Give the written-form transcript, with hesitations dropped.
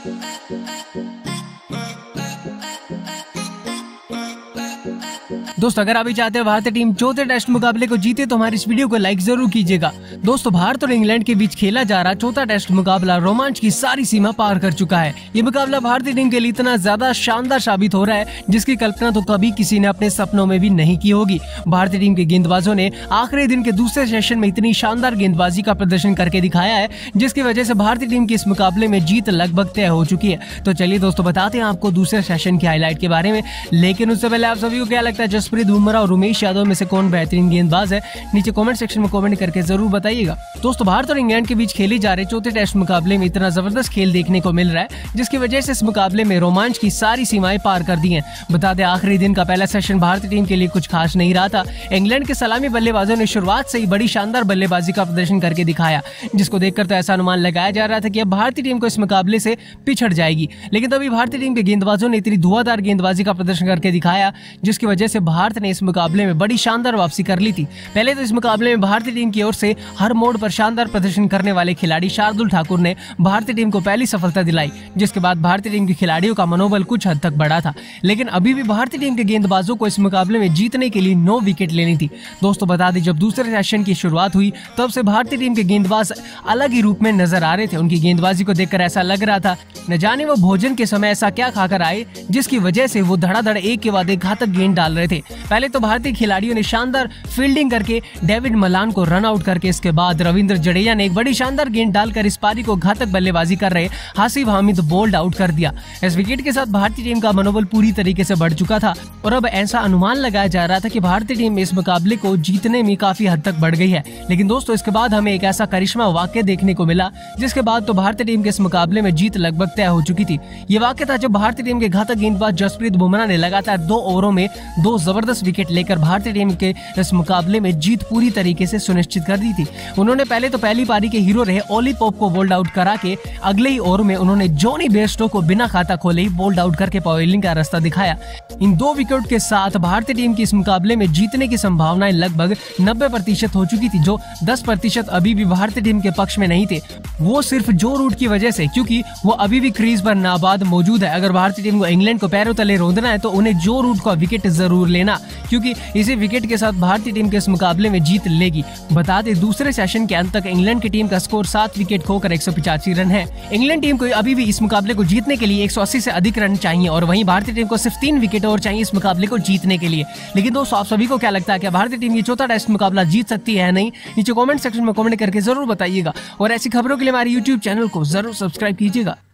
दोस्तों अगर आप भी चाहते हैं भारतीय टीम चौथे टेस्ट मुकाबले को जीते तो हमारी इस वीडियो को लाइक जरूर कीजिएगा। दोस्तों भारत और इंग्लैंड के बीच खेला जा रहा चौथा टेस्ट मुकाबला रोमांच की सारी सीमा पार कर चुका है। ये मुकाबला भारतीय टीम के लिए इतना ज्यादा शानदार साबित हो रहा है जिसकी कल्पना तो कभी किसी ने अपने सपनों में भी नहीं की होगी। भारतीय टीम के गेंदबाजों ने आखिरी दिन के दूसरे सेशन में इतनी शानदार गेंदबाजी का प्रदर्शन करके दिखाया है जिसकी वजह से भारतीय टीम की इस मुकाबले में जीत लगभग तय हो चुकी है। तो चलिए दोस्तों बताते हैं आपको दूसरे सेशन की हाईलाइट के बारे में, लेकिन उससे पहले आप सभी को क्या लगता है जसप्रीत बुमराह और उमेश यादव में से कौन बेहतरीन गेंदबाज है? नीचे कमेंट सेक्शन में कमेंट करके जरूर बताइएगा। दोस्तों भारत और इंग्लैंड के बीच खेले जा रहे चौथे टेस्ट मुकाबले में इतना जबरदस्त खेल देखने को मिल रहा है जिसकी वजह से इस मुकाबले में रोमांच की सारी सीमाएं पार कर दी हैं। बता दें आखिरी दिन का पहला सेशन भारतीय टीम के लिए कुछ खास नहीं रहा था। इंग्लैंड के सलामी बल्लेबाजों ने शुरुआत से ही बड़ी शानदार बल्लेबाजी का प्रदर्शन करके दिखाया जिसको देखकर तो ऐसा अनुमान लगाया जा रहा था कि अब भारतीय टीम को इस मुकाबले से पिछड़ जाएगी, लेकिन तभी भारतीय टीम के गेंदबाजों ने इतनी धुआंधार गेंदबाजी का प्रदर्शन करके दिखाया जिसकी वजह से भारत ने इस मुकाबले में बड़ी शानदार वापसी कर ली थी। पहले तो इस मुकाबले में भारतीय टीम की ओर से हर मोड़ पर शानदार प्रदर्शन करने वाले खिलाड़ी शार्दुल ठाकुर ने भारतीय टीम को पहली सफलता दिलाई, जिसके बाद भारतीय टीम के खिलाड़ियों का मनोबल कुछ हद तक बढ़ा था। लेकिन अभी भी भारतीय टीम के गेंदबाजों को इस मुकाबले में जीतने के लिए 9 विकेट लेनी थी। दोस्तों बता दें जब दूसरे सेशन की शुरुआत हुई तब से भारतीय टीम के गेंदबाज अलग ही रूप में नजर आ रहे थे। उनकी गेंदबाजी को देखकर ऐसा लग रहा था न जाने वो भोजन के समय ऐसा क्या खाकर आए जिसकी वजह से वो धड़ाधड़ एक के बाद एक घातक गेंद डाल रहे थे। पहले तो भारतीय खिलाड़ियों ने शानदार फील्डिंग करके डेविड मलान को रन आउट करके इसके बाद रविंद्र जडेजा ने एक बड़ी शानदार गेंद डालकर इस पारी को घातक बल्लेबाजी कर रहे हासिफ हामिद बोल्ड आउट कर दिया। इस विकेट के साथ भारतीय टीम का मनोबल पूरी तरीके से बढ़ चुका था और अब ऐसा अनुमान लगाया जा रहा था कि भारतीय टीम इस मुकाबले को जीतने में काफी हद तक बढ़ गई है। लेकिन दोस्तों इसके बाद हमें एक ऐसा करिश्मा वाकया देखने को मिला जिसके बाद तो भारतीय टीम के इस मुकाबले में जीत लगभग तय हो चुकी थी। ये वाकया था जब भारतीय टीम के घातक गेंदबाज जसप्रीत बुमराह ने लगातार 2 ओवरों में 2 जबरदस्त विकेट लेकर भारतीय टीम के इस मुकाबले में जीत पूरी तरीके से सुनिश्चित कर दी थी। उन्होंने पहले तो पहली पारी के हीरो रहे ओली पोप को बोल्ड आउट करा के अगले ही ओवर में उन्होंने जॉनी बेयरस्टो को बिना खाता खोले ही बोल्ड आउट करके पवेलियन का रास्ता दिखाया। इन 2 विकेट के साथ भारतीय टीम की इस मुकाबले में जीतने की संभावनाएं लगभग 90% हो चुकी थी। जो 10% अभी भी भारतीय टीम के पक्ष में नहीं थे वो सिर्फ जो रूट की वजह से, क्योंकि वो अभी भी क्रीज पर नाबाद मौजूद है। अगर भारतीय टीम को इंग्लैंड को पैरों तले रौंदना है तो उन्हें जो रूट का विकेट जरूर लेना, क्योंकि इसी विकेट के साथ भारतीय टीम के इस मुकाबले में जीत लेगी। बता दें दूसरे सेशन के अंत तक इंग्लैंड की टीम का स्कोर 7 विकेट खोकर 185 रन है। इंग्लैंड टीम को अभी भी इस मुकाबले को जीतने के लिए 180 से अधिक रन चाहिए और वहीं भारतीय टीम को सिर्फ 3 विकेट और चाहिए इस मुकाबले को जीतने के लिए। लेकिन दोस्तों आप सभी को क्या लगता है कि भारतीय टीम ये चौथा टेस्ट मुकाबला जीत सकती है या नहीं? नीचे कमेंट सेक्शन में कमेंट करके जरूर बताइएगा और ऐसी खबरों के लिए हमारे YouTube चैनल को जरूर सब्सक्राइब कीजिएगा।